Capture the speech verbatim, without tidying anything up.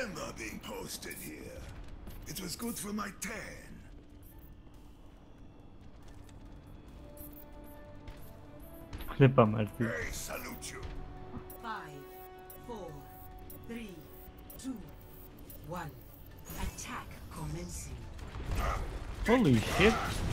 remember being posted here. It was good for my tan. Clipa Marty. I salute you. Five, four, three, two, one. Attack commencing. Holy shit.